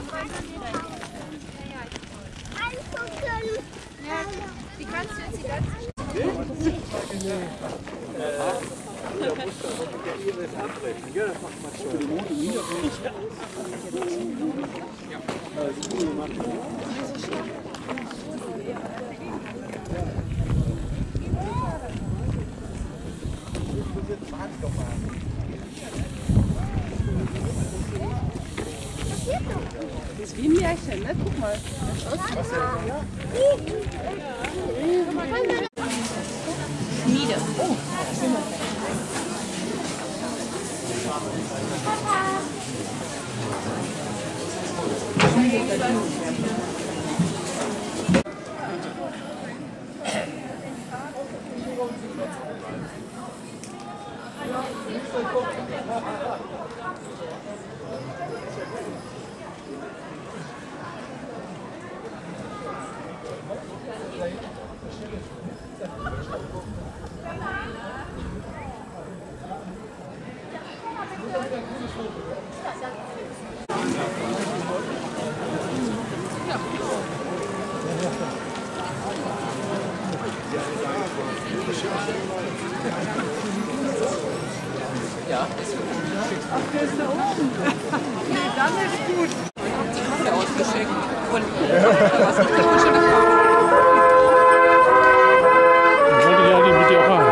Die kannst du jetzt die ganze Da muss der Iris abbrechen, ja, das macht man schon. Das ist wie ein Märchen, ne? Guck mal. Schmiede. Oh, Ja, ist gut. Ach, der ist da oben. Nee, dann ist gut. Ich hab die Kaffee ausgeschenkt. Und was ist das schon gekauft? Ich wollte ja die mit dir auch haben.